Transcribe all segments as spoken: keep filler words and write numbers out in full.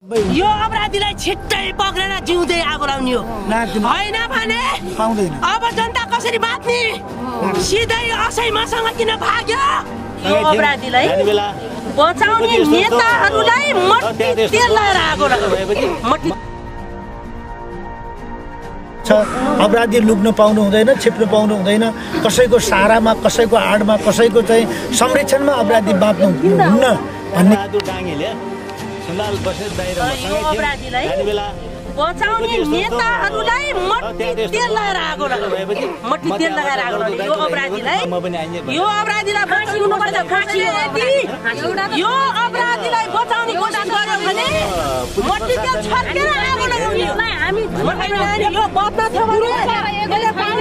यो अपराधीलाई छिट्टै पक्रेर जिउँदै आगो लाउने हो हैन भने पाउँदैन। अब जनता कसरी बाँच्ने? सिधै असैमासँग किन भाग्यो? यो अपराधीलाई बचाउने नेताहरूलाई मट्टी तेल लगाएर आगो लगाउने। अपराधी लुक्न पाउनु हुँदैन, छिप्नु पाउनु हुँदैन। कसैको सहारामा, कसैको आडमा, कसैको चाहिँ संरक्षणमा अपराधी बाँच्नु हुन्न भन्ने बचाउने नेताहरूलाई मट्टी तेल लगाएर आगो लगाउने। मट्टी तेल लगाएर आगो लगाउने यो अपराधीलाई यो अपराधीलाई फाँसी हुनुपर्छ। फाँसी यो अपराधीलाई बचाउने कोसिस गर्यो भने मट्टी तेल छर्केर आगो लगाउने। हामी यो बच्न थियो भने यसले पानी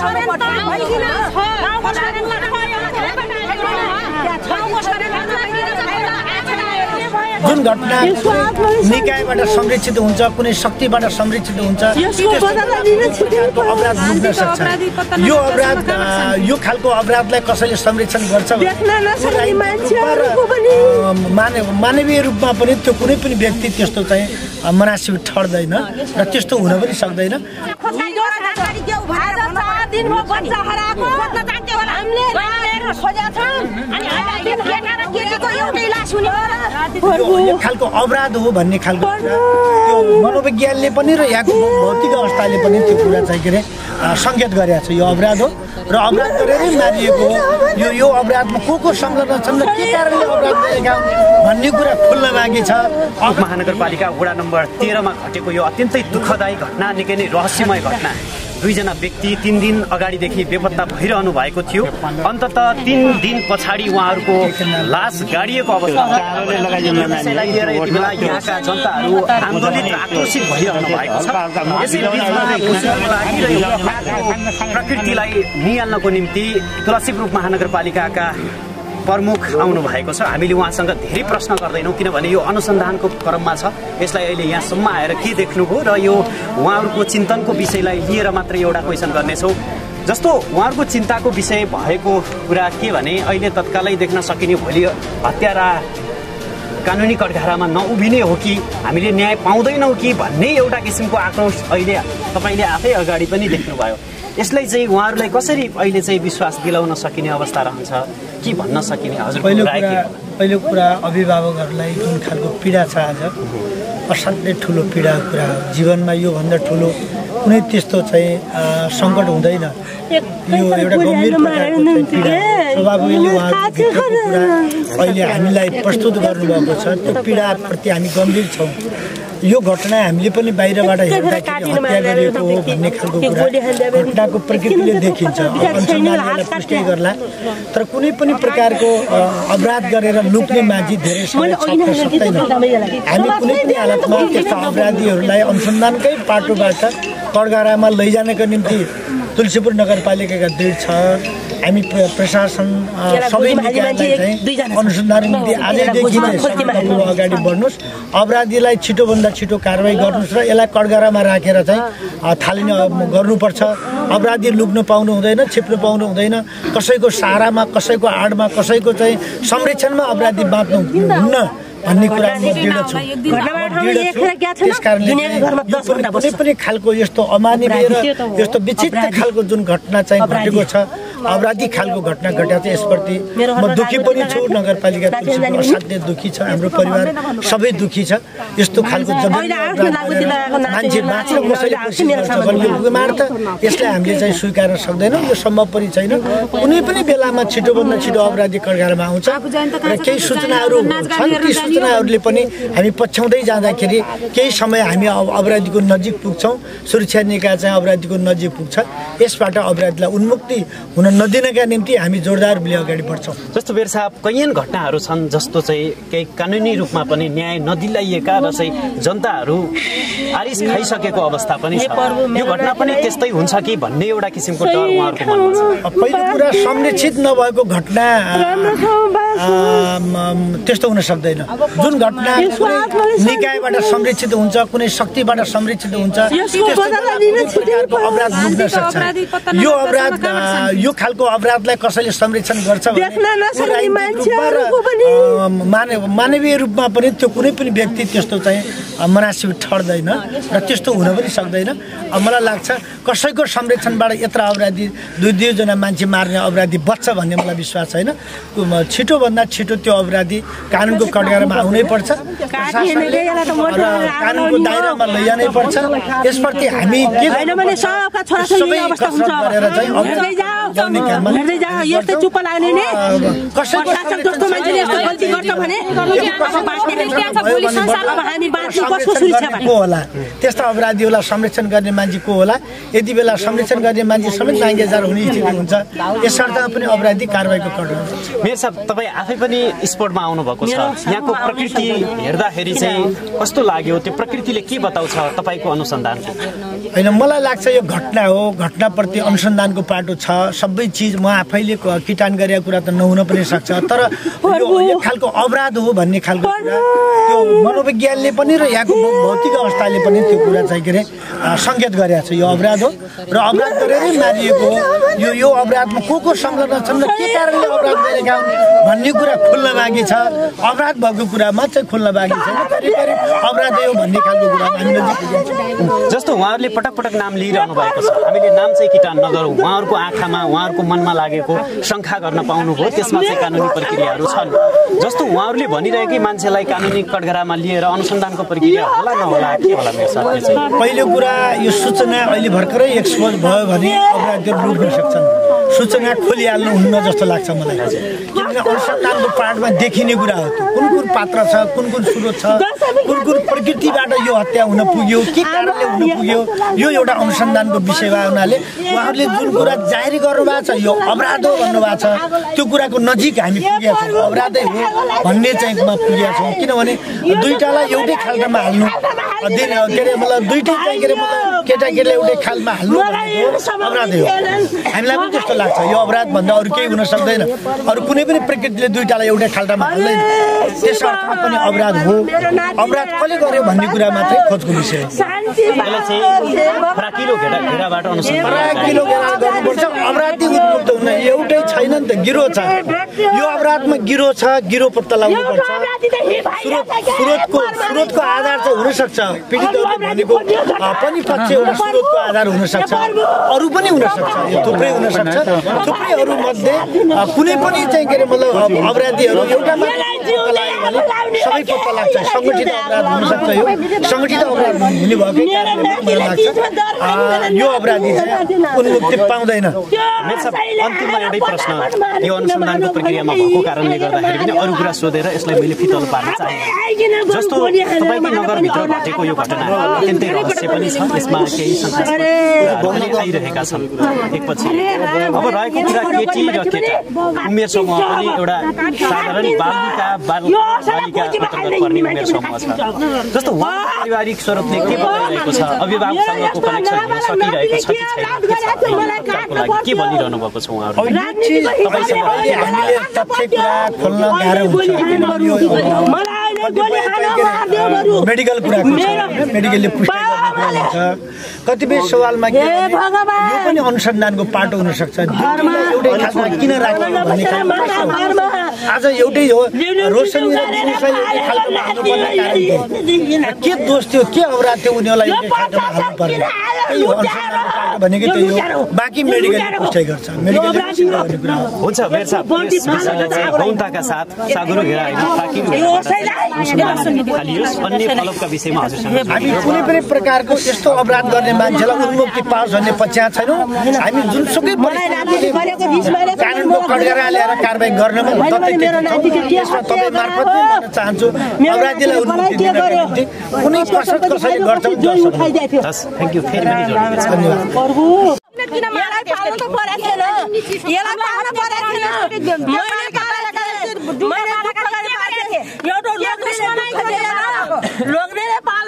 जुन घटना निकायबाट संरक्षित हुन्छ, कुनै शक्तिबाट संरक्षित हुन्छ, अपराध लुक्न सक्छ। यो अपराध यो खालको अपराधलाई कसैले संरक्षण गर्छ मानवीय रूपमा पनि त्यो कुनै पनि व्यक्ति त्यस्तो चाहिँ मनासिब ठड्दैन र त्यस्तो हुन पनि सक्दैन। यो खालको अपराध हो भन्ने खालको त्यो मनोविज्ञानले पनि र यहाँको भौतिक अवस्थाले पनि त्यो कुरा चाहिँ के अरे सङ्केत गरेको छ। यो अपराध हो र अपराध गरेरै मारिएको हो। यो यो अपराधमा को को संलग्न छन् र के कारणले अपराध गरेका भन्ने कुरा खुल्न बाँकी छ। महानगरपालिका वडा नम्बर तेह्रमा घटेको यो अत्यन्तै दुःखदायी घटना, निकै नै रहस्यमय घटना। दुईजना व्यक्ति तीन दिन अगाडिदेखि बेपत्ता भइरहनु भएको थियो। अन्ततः तीन दिन पछाडि उहाँहरूको लास गाडिएको अवस्थामा यहाँका जनताहरू आन्दोलित आक्रोशित भइरहनु भएको छ। यसै बिचमा प्रकृतिलाई निहाल्नको निम्ति तुलसीपुर महानगरपालिकाका प्रमुख आउनु भएको छ। हामीले उहाँसँग धेरै प्रश्न गर्दैनौँ किनभने यो अनुसन्धानको क्रममा छ। यसलाई अहिले यहाँसम्म आएर के देख्नुभयो र यो उहाँहरूको चिन्तनको विषयलाई लिएर मात्रै एउटा क्वेसन गर्नेछौँ। जस्तो उहाँहरूको चिन्ताको विषय भएको कुरा के भने अहिले तत्कालै देख्न सकिने भोलि हत्यारा कानुनी कठघरामा नउभिने हो कि हामीले न्याय पाउँदैनौँ कि भन्ने एउटा किसिमको आक्रोश अहिले तपाईँले आफै अगाडि पनि देख्नुभयो। यसलाई चाहिँ उहाँहरूलाई कसरी अहिले चाहिँ विश्वास दिलाउन सकिने अवस्था रहन्छ के भन्न सकिने? हजुर, पहिलो कुरा पहिलो कुरा अभिभावकहरूलाई जुन खालको पीडा छ आज असाध्यै ठुलो पीडा कुरा हो। जीवनमा योभन्दा ठुलो कुनै त्यस्तो चाहिँ सङ्कट हुँदैन। यो एउटा गम्भीर प्रकारको पीडा स्वाभाविकले उहाँको कुरा अहिले हामीलाई प्रस्तुत गर्नुभएको छ। त्यो पीडाप्रति हामी गम्भीर छौँ। यो घटना हामीले पनि बाहिरबाट हेर्दाखेरि हत्या गरिएको हो भन्ने खालको कुरा घटनाको प्रकृतिले देखिन्छ। अनुसन्धानले पुष्टि गर्ला, तर कुनै पनि प्रकारको अपराध गरेर लुक्ने मान्छे धेरै समय छाप्न सक्दैन। हामी कुनै पनि हालतमा त्यस्ता अपराधीहरूलाई अनुसन्धानकै पाटोबाट कठघरामा लैजानका निम्ति तुलसीपुर नगरपालिकाका दृढ छ। हामी प्रशासन सबै निकायलाई अनुसन्धानको निम्ति आजैदेखि नै अगाडि बढ्नुहोस्, अपराधीलाई छिटोभन्दा छिटो कारवाही गर्नुहोस् र यसलाई कठघरामा राखेर चाहिँ थालिने गर्नुपर्छ। अपराधी लुक्न पाउनु हुँदैन, छिप्नु पाउनु हुँदैन। कसैको सहारामा, कसैको आडमा, कसैको चाहिँ संरक्षणमा अपराधी बाँच्नु हुन्न भन्ने कुरा म दृढ छु। त्यस कारणले कुनै पनि खालको यस्तो अमानवीय र यस्तो विचित्र खालको जुन घटना चाहिँ घटेको छ, अपराधी खालको घटना घटेको छ, यसप्रति म दुःखी पनि छु। नगरपालिका तुलसीपुर असाध्यै दुःखी छ, हाम्रो परिवार सबै दुःखी छ। यस्तो खालको मान्छे बाँच्न कसैले कोसिस गर्छ भने यो मार्थ यसलाई हामीले चाहिँ स्वीकार्न सक्दैनौँ। यो सम्भव पनि छैन। कुनै पनि बेलामा छिटोभन्दा छिटो अपराधी कठघरामा आउँछ र केही सूचनाहरू छन्। ती सूचनाहरूले पनि हामी पछ्याउँदै जाँदाखेरि केही समय हामी अपराधीको नजिक पुग्छौँ। सुरक्षा निकाय चाहिँ अपराधीको नजिक पुग्छ। यसबाट अपराधीलाई उन्मुक्ति हुन नदिनका निम्ति हामी जोरदार रूपले अगाडि बढ्छौँ। जस्तो बेर साहब कैयन घटनाहरू छन् जस्तो चाहिँ केही कानुनी रूपमा पनि न्याय नदिलाइएका र चाहिँ जनताहरू आरिस खाइसकेको अवस्था पनि छ। यो घटना पनि त्यस्तै हुन्छ कि भन्ने एउटा किसिमको डर उहाँहरूको मनमा छ। पहिलो कुरा संरक्षित नभएको घटना त्यस्तो हुन सक्दैन। जुन घटना निकाय न्यायबाट संरक्षित हुन्छ कुनै शक्तिबाट संरक्षित हुन्छ अपराध मुक्त सक्छ यो अपराध यो खालको अपराधलाई कसैले संरक्षण गर्छ भने मानवीय रूपमा पनि त्यो कुनै पनि व्यक्ति त्यस्तो चाहिँ मनासिब ठड्दैन र त्यस्तो हुन पनि सक्दैन। मलाई लाग्छ कसैको संरक्षणबाट यत्र अपराधी दुई दुईजना मान्छे मार्ने अपराधी बच्छ भन्ने मलाई विश्वास छैन। छिटोभन्दा छिटो त्यो अपराधी कानुनको कटघरामा आउनै पर्छ र कानुनको दायरामा लैजानै पर्छ। यसप्रति हामी के सबै कसरत गरेर चाहिँ ल्याउने काममा यस्तै चुप लाग्ने नि कसैको जस्तो मान्छेले यस्तो गल्ती गर्छ भने भोलि संसारमा हामी बाँच्नु कसको सुरक्षा को होला त्यस्ता अपराधीहरूलाई संरक्षण गर्ने मान्छे को होला। यति बेला संरक्षण गर्ने मान्छे समेत नाङ्गेजार हुने स्थिति हुन्छ। यसर्थ पनि अपराधी कारबाहीको कठोर हुन्छ। मेयर साहब तपाईँ आफै पनि स्पोर्टमा आउनु भएको छ, यहाँको प्रकृति हेर्दाखेरि चाहिँ कस्तो लाग्यो? त्यो प्रकृतिले के बताउँछ तपाईँको अनुसन्धानको? होइन मलाई लाग्छ यो घटना हो, घटनाप्रति अनुसन्धानको पाटो छ। सबै चिज म आफैले किटान गरेको कुरा त नहुन पनि सक्छ, तर यो एक खालको अपराध हो भन्ने खालको कुरा त्यो मनोविज्ञानले पनि र यहाँको भौतिक अवस्थाले पनि त्यो कुरा चाहिँ के अरे सङ्केत गरेको छ। यो अपराध हो र अपराध गरेरै मारिएको हो। यो यो अपराधमा को को संलग्न छन् र के कारणले अपराध गरेका हुन् भन्ने कुरा खुल्न बाँकी छ। अपराध भएको कुरामा चाहिँ खुल्न बाँकी छैन। अपराध हो भन्ने खालको कुरा हामीले जस्तो उहाँहरूले पटक पटक नाम लिइरहनु भएको छ, हामीले नाम चाहिँ किटान नगरौँ। उहाँहरूको आँखामा उहाँहरूको मनमा लागेको शङ्का गर्न पाउनुभयो, त्यसमा चाहिँ कानुनी प्रक्रियाहरू छन्। जस्तो उहाँहरूले भनिरहेकै मान्छेलाई कानुनी कटघरामा लिएर अनुसन्धानको प्रक्रिया होला नहोला के होला? मेरो साथी चाहिँ पहिलो कुरा यो सूचना अहिले भर्खरै एक्सपोज भयो भने अपराधीहरू लुक्न सक्छन्। सूचना खोलिहाल्नु हुन्न जस्तो लाग्छ मलाई, किनभने अनुसन्धानको पार्टमा देखिने कुरा हो। कुन कुन पात्र छ, कुन कुन स्रोत छ, कुन कुन प्रकृतिबाट यो हत्या हुन पुग्यो, के कारणले हुन पुग्यो, यो एउटा अनुसन्धानको विषय भएको हुनाले उहाँहरूले जुन कुरा जारी गर्नुभएको छ यो अपराध हो भन्नुभएको छ, त्यो कुराको नजिक हामी पुगेका छौँ। अपराधै हो भन्ने चाहिँ पुगेका छौँ। किनभने दुईटालाई एउटै खाल्टामा हाल्नु के अरे मतलब दुईटै चाहिँ के अरे मतलब केटाकेटीलाई एउटै खालमा हाल्नु अपराधै हो। हामीलाई पनि त्यस्तो लाग्छ। यो अपराध भन्दा अरू केही हुन सक्दैन। अरू कुनै पनि प्रकृतिले दुईटालाई एउटै खाल्टामा हाल्दैन। त्यस अर्थमा पनि अपराध हो। अपराध कसले गर्यो भन्ने कुरा मात्रै खोजको विषय हो। फराकिलो घेरा घेराबाट अनुसन्धान फराकिलो घेरा गर्नुपर्छ। अपराधी उन्मुक्त हुन एउटै छैन नि त, गिरोह छ। यो अपराधमा गिरोह छ, गिरोह पत्ता लगाउनुपर्छ। स्रोत स्रोतको स्रोतको आधार चाहिँ हुनसक्छ, पीडितहरूले भनेको पनि पक्ष एउटा स्रोतको आधार हुनसक्छ, अरू पनि हुनसक्छ, यो थुप्रै हुनसक्छ। थुप्रैहरू मध्ये कुनै पनि चाहिँ के अरे मतलब अपराधीहरू एउटा सबै पत्ता लाग्छ। सङ्गठित अपराध हुनसक्छ, यो सङ्गठित अपराध हुने भएकै कारणले मलाई लाग्छ यो अपराधी चाहिँ उन्मुक्ति पाउँदैन। अन्तिममा एउटै प्रश्न, यो अनुसन्धानको प्रक्रियामा भएको कारणले गर्दाखेरि पनि अरू कुरा सोधेर यसलाई मैले फितल पार्न चाहेँ। जस्तो तपाईँकै नगरभित्र घटेको यो घटना अत्यन्तै रहस्य पनि छ, यसमा केही शङ्कास्पद आइरहेका छन् एकपछि। अब रहेको कुरा केटी र केटा उमेर समूह पनि एउटा साधारण बालिका बालिका अन्तर्गत पर्ने उमेर समूह छ। जस्तो उहाँ पारिवारिक स्वरूपले के बताइरहेको छ, अभिभावकसँगको कनेक्सन हुन सकिरहेको छ कि छैन, के भनिरहनु भएको छ उहाँहरू? हामीले तथ्य कुरा खोल्न गाह्रो हुन्छ, मेडिकल कुराको छ, मेडिकलले पुष्टि गर्ने हुन्छ। कतिपय सवालमा के यो पनि अनुसन्धानको पाटो हुनसक्छ। एउटै खालमा किन राख्नु भन्ने खालको आज एउटै हो। रोशनी र दिनेशलाई एउटै खालकोमा हाल्नुपर्ने कारण के दोष थियो, के अपराध थियो उनीहरूलाई एउटै खालकोमा हाल्नुपर्ने? त्यही हो अनुसन्धानको पाटो भनेको, त्यही हो। बाँकी मेडिकलले पुष्टि गर्छ, मेडिकलले पुष्टि गर्ने कुरा हो। हुन्छ मेयर साहब, यस विषयलाई चाहिँ गौणताका साथ सागरो घेरा अन्य फलकका विषयमा हजुरसँग हामी कुनै पनि प्रकारको यस्तो अपराध गर्ने मान्छेलाई उन्मुक्ति पाओस् भन्ने पक्षमा छैनौँ। हामी जुनसुकै कानुनको कटघरा ल्याएर कारबाही गर्नमा त्यसमा तपाईँ मार्फत भन्न चाहन्छु अपराधीलाई उन्मुक्ति दिनको निम्ति कुनै कसरत कसैले गर्छ भने थ्याङ्क यू। फेरि पनि जोडिनुहोस्। धन्यवाद। किन मलाई पाल्नु त परेको थिएन, यसलाई पाल्नु परेको थिएन। मैले पालेको मैले एउटा लोग्ने लोग्नेले पाल्नु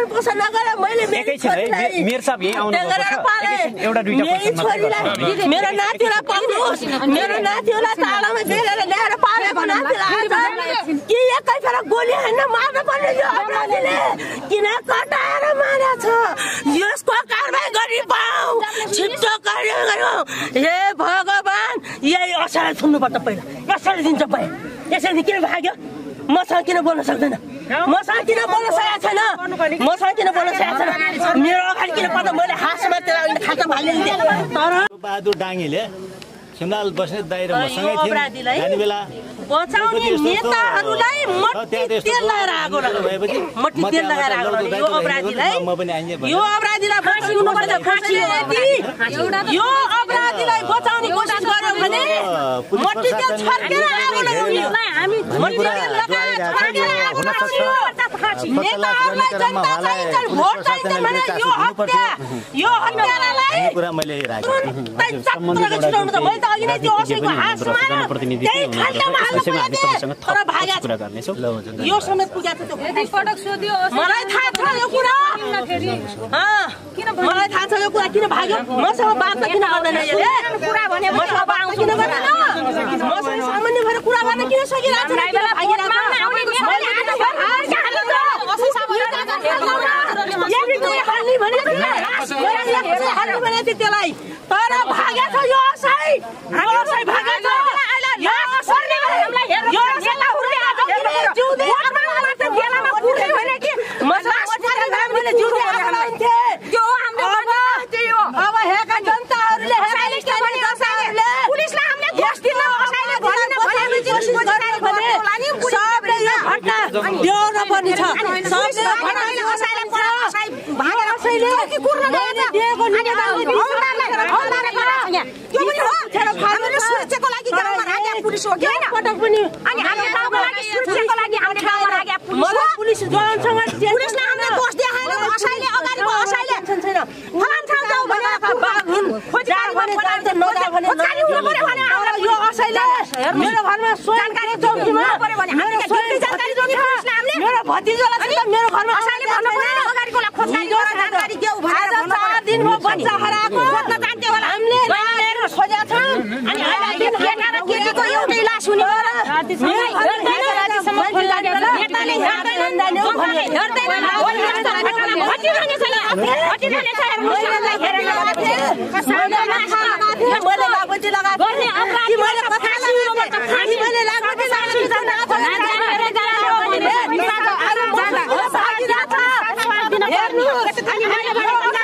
भरण पोषण नगरे मैले मेयर साहब यही आउनुपर्छ एउटा दुईटा क्वेशन मेरो नातिलाई पाउनुहोस् मेरो नातिलाई तालामा बेलेर ल्याएर पालेको नातिलाई के एकै फेर गोली हान्न मार्न पर्ने यो अपराधीले किन कटाएर मारेछ यसको कारबाही गरी पाऊ छिटो कारबाही गरौँ हे भगवान यही असर सुन्नुपर्छ पहिला कसरी दिन्छ पाए यसरी किन भाग्यो मसँग किन बोल्न सक्दैन मसँग किन बोल्न सकेको छैन मसँग किन बोल्न सकेको छैन मेरो अगाडि किन पर्दा मैले हाँसमा त्यसलाई खाता फालिदिएँ तर बहादुर डाङ्गीले छिमलाल बस्नेत दाइ र मसँगै थियौँ जाने बेला बचाउने नेताहरूलाई मट्टी तेल लगाएर आगो लगाएपछि मट्टी तेल लगाएर आगो लगाउने यो अपराधीलाई यो अपराधीलाई फाँसिनु पर्छ फाँसी यो अपराधीलाई बचाउने कोसिस गर्यो भने मट्टी तेल छर्केर आगो लगाउने हामी मट्टी तेल लगाएर छर्केर आगो लगाउने नेताहरूलाई जनता चाहिन्छ भोट चाहिन्छ भने यो हत्या यो हत्यालाई कुरा मैले राखेँ छुटाउनु त मैले त अघि नै त्यो असैको हाँसमा त्यही खाल्टामा तर भाग्या कुरा गर्नेछौँ यो समेत पुग्या थियो त्यो पटक सोध्यो मलाई थाहा छ यो कुरा किन मलाई थाहा छ यो कुरा किन भाग्यो मसँग बात किन गर्दैन यसले कुरा भने मसँग बात किन गर्दैन मसँग सामान्य भएर कुरा गर्न किन सकिरहेको छ बेला भागिरहेको आउने मैले आज हाल्ने भने भने त्यसलाई तर भाग्या छ यो असै यो असै भाग्या छ यो असरले यो असैला हुर्ले आज जिउँदै आमालाई त बेलामा पुर्दै भने कि मसँग मैले जिउँदै आमालाइथे त्यो हाम्रो त्यो अब हेका जनताहरूले हेकाले जनताहरूले पुलिसलाई हामीले घोष दिन असैले भनेन भनेपछि कोसिस गर्ने भने सबले यो घटना देउन पर्ने छ सबले घटनाले असैले असै भागे असैले के कुर्न दिएको निकाल्नु हौलाले गराछ यहाँ त्यो पनि हो छेडो हामीले सुरक्षाको लागि गाउँमा राख्या पुलिस हो हैन पटक पनि अनि हामीले गाउँको लागि सुरक्षाको लागि हामीले गाउँमा राख्या पुलिस हो पुलिस जवानसँग पुलिसले हामीले दोष देखाएन असैले अगाडिको असैले छैन फलान ठाउँ जाऊ भने बाघ हुन् खोजी भने जान्छ नजा भने खोजी हुनु पर्यो भने यो असैले मेरो घरमा जानकारी चौकीमा मेरो सबै जानकारी चौकी पुलिसले हामीले मेरो भतिजोलाई चाहिँ मेरो घरमा असैले भन्नु पर्यो अगाडिकोलाई खोजी जानकारी के उभाएर भन्नु चार दिन हो बच्चा हराएको खोज्न जान्थे होला हामीले खोजेका छौँ अनि अहिले केटा र केटीको एउटै लास हुने नेताले हेर्दैन हेर्दैन भटिरहने छ भटिरहने छ मुसलमानलाई हेरेर मैले लागबटी लगाएको गर्ने अपराधी मैले कथा सुन्नुपर्छ फाँसी मैले लागबटी लगाएको हेर्नु अनि मैले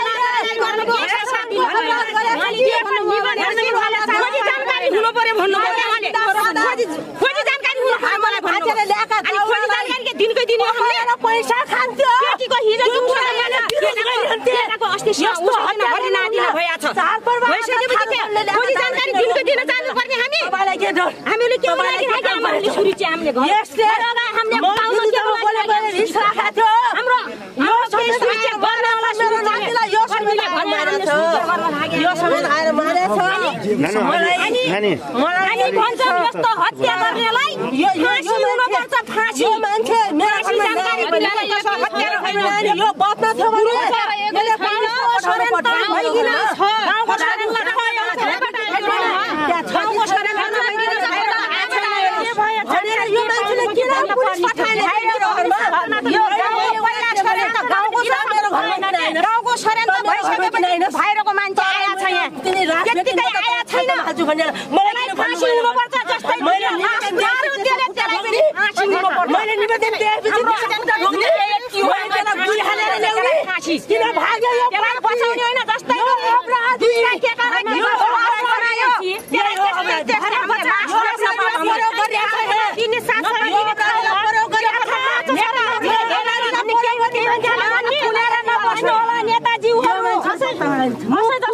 खोजी जानकारी हुनु पर्यो भन्नु खोजी जानकारी हुनु मलाई भाषाले ल्याएका अनि खोजी जानकारी दिनकै दिन हामीले पैसा खान्थ्यो केटीको हिजो केटाको अस्ति यस्तो हत्या गर्ने नादिला भएछ खोजी जानकारी दिनकै दिन जानु पर्ने हामी तपाईलाई के डर हामीले के लागि हामीले छुरी चाहिँ हामीले घर यसले हामीले पाउनु के बोलेको रिस राखेको थियो हाम्रो यो सुरक्षा गर्नलाई मेरो नातिलाई यो समितिले भन्मारेछ यो समेत आएर मारेछ मलाई मलाई भन्छ यस्तो हत्या गर्नेलाई यो फाँसी हुनुपर्छ फाँसी यो मान्छे मेरो जानकारी बिना यस्तो हत्या गर्ने यो बच्चा थियो भने मैले गाउँको सरेन्ट भइगिन छ गाउँको सरेन्टलाई गाउँको सरेन्ट यो मान्छेले किन पुलिस पठाएन मेरो घरमा यो पहिला सरेन्ट गाउँको मेरो घरमा आएन गाउँको सरेन्ट भइसकेपछि बाहिरको मान्छे आया छ यहाँ तिनी राजनीतिकै आया छैन हजुर भनेर मलाई फाँसी हुनुपर्छ जस्तै मैले निवेदन दिए त्यसलाई फाँसी हुनुपर्छ मैले निवेदन दिएपछि त्यसलाई ढोक्ने मान्छेलाई गुली हालेर ल्याउने फाँसी किन भाग्यो यो त्यसलाई बचाउने होइन जस्तै अपराध दुईटा केटा यो बनायो यो अपराध त्यसलाई बचायो यो गरिरहेको छ तिनी साथ नेताजी